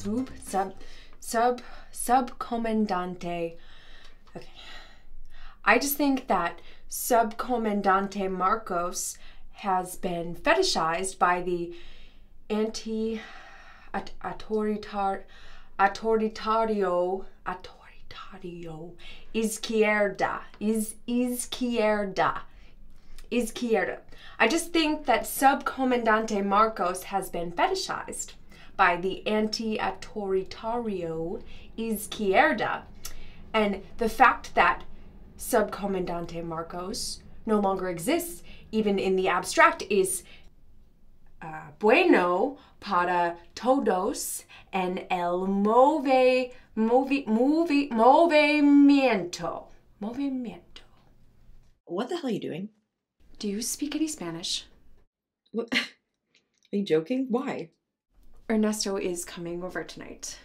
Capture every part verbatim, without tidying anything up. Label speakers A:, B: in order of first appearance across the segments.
A: sub, sub, sub, subcomandante. Okay. I just think that Subcomandante Marcos has been fetishized by the anti autoritar autoritario autoritario izquierda is izquierda izquierda. I just think that Subcomandante Marcos has been fetishized by the anti autoritario izquierda, and the fact that Subcomandante Marcos no longer exists, even in the abstract, is uh, bueno para todos en el move, move, move, movimiento. Movimiento.
B: What the hell are you doing?
A: Do you speak any Spanish?
B: What? Are you joking? Why?
A: Ernesto is coming over tonight.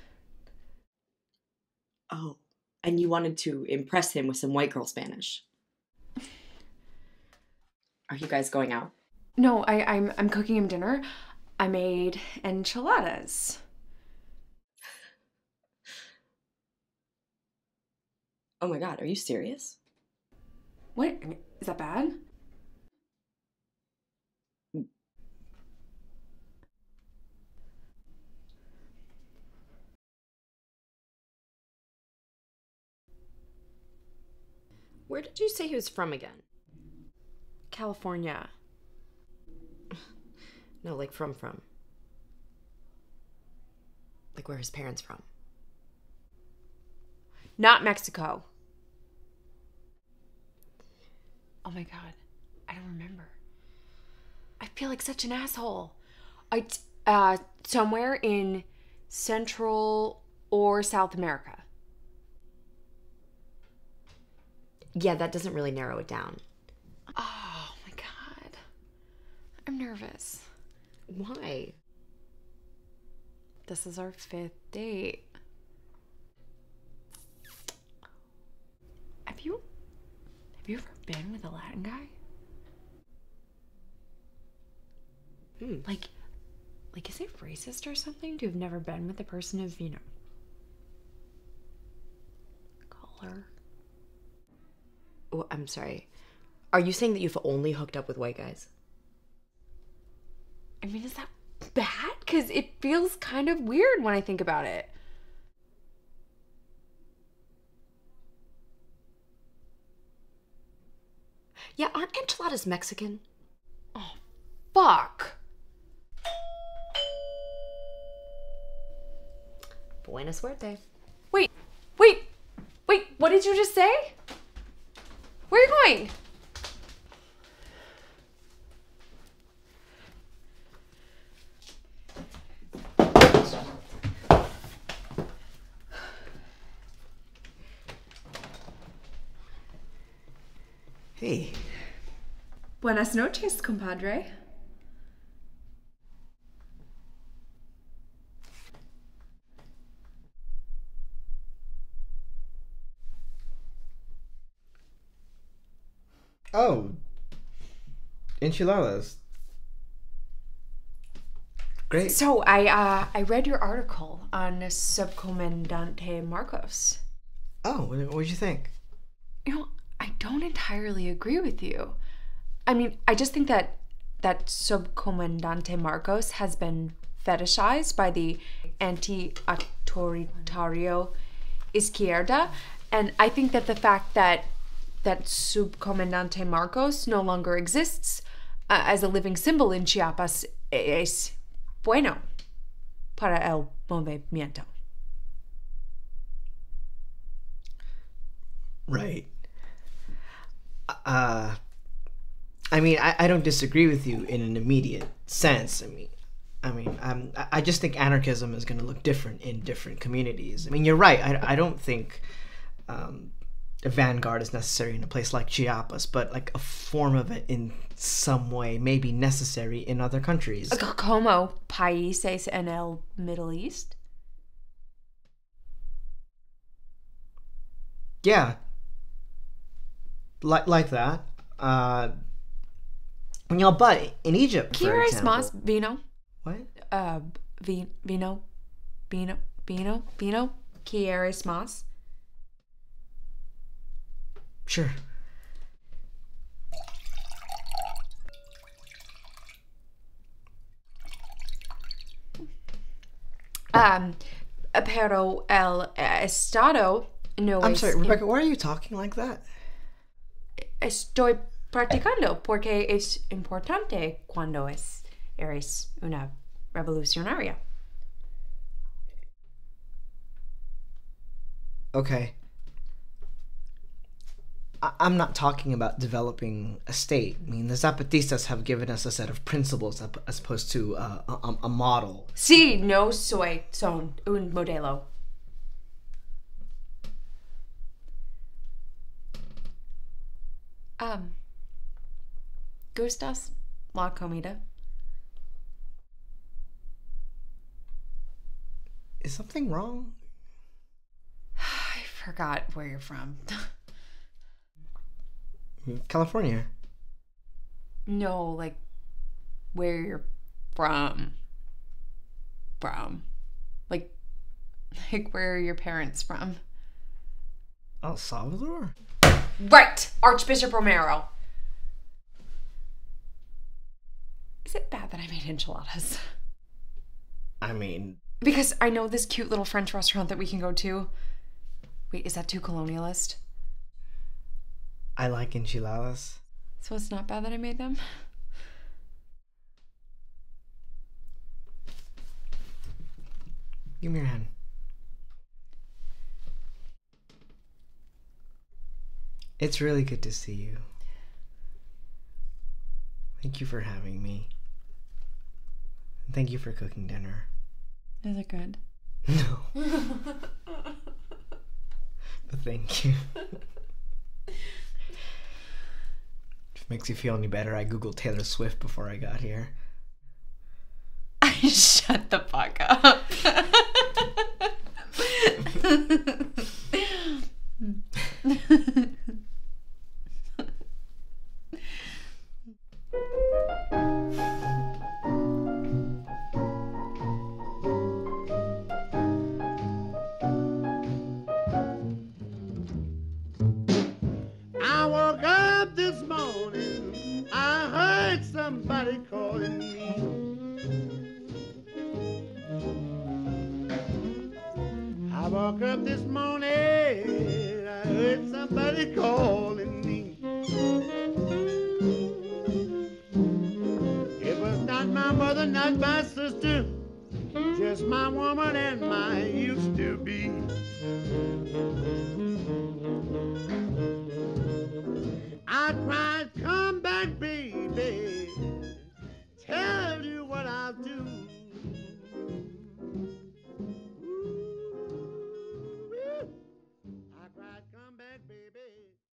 B: Oh. And you wanted to impress him with some white girl Spanish. Are you guys going out?
A: No, I, I'm I'm cooking him dinner. I made enchiladas.
B: Oh my god, are you serious?
A: What? Is that bad?
B: Where did you say he was from again?
A: California.
B: No, like from from. Like where his parents from.
A: Not Mexico. Oh my god. I don't remember. I feel like such an asshole. I, uh, somewhere in Central or South America.
B: Yeah, that doesn't really narrow it down.
A: Oh my god. I'm nervous.
B: Why?
A: This is our fifth date. Have you have you ever been with a Latin guy?
B: Hmm.
A: Like like is it racist or something to have never been with a person of, you know, color?
B: Oh, I'm sorry. Are you saying that you've only hooked up with white guys?
A: I mean, is that bad? Because it feels kind of weird when I think about it.
B: Yeah, aren't enchiladas Mexican?
A: Oh, fuck.
B: Buena suerte.
A: Wait, wait, wait, what did you just say? Where are you going?
C: Hey.
A: Buenas noches, compadre.
C: Oh. Enchiladas. Great.
A: So I uh, I read your article on Subcomandante Marcos.
C: Oh, what did you think?
A: You know, I don't entirely agree with you. I mean, I just think that that Subcomandante Marcos has been fetishized by the anti-autoritario izquierda, and I think that the fact that that Subcomandante Marcos no longer exists uh, as a living symbol in Chiapas es bueno para el movimiento.
C: Right. Uh, I mean, I, I don't disagree with you in an immediate sense. I mean, I mean, um, I just think anarchism is going to look different in different communities. I mean, you're right. I, I don't think um, a vanguard is necessary in a place like Chiapas, but like a form of it in some way may be necessary in other countries.
A: Como países en el Middle East?
C: Yeah. Like like that. Uh, you know, but in Egypt, for
A: ¿Quieres
C: example,
A: más vino?
C: what?
A: Uh, vi- vino, vino, Vino, vino, quieres más?
C: Sure.
A: Um, pero el estado no
C: I'm
A: es...
C: sorry, Rebecca, why are you talking like that?
A: Estoy practicando porque es importante cuando es, eres una revolucionaria.
C: Okay. I- I'm not talking about developing a state. I mean, the Zapatistas have given us a set of principles ap- as opposed to uh, a, a model.
A: Sí, no soy son un modelo. Um, ¿Gustas la comida?
C: Is something wrong?
A: I forgot where you're from.
C: California.
A: No, like where you're from. From. Like, like where are your parents from?
C: El Salvador?
A: Right! Archbishop Romero. Is it bad that I made enchiladas?
C: I mean...
A: Because I know this cute little French restaurant that we can go to. Wait, is that too colonialist?
C: I like enchiladas.
A: So it's not bad that I made them?
C: Give me your hand. It's really good to see you. Thank you for having me. And thank you for cooking dinner.
A: Is it good?
C: No. But thank you. If it makes you feel any better, I googled Taylor Swift before I got here.
A: Shut the fuck up.
D: I woke up this morning, I heard somebody calling me. I woke up this morning, I heard somebody calling me. It was not my mother, not my sister, just my woman and my used to be.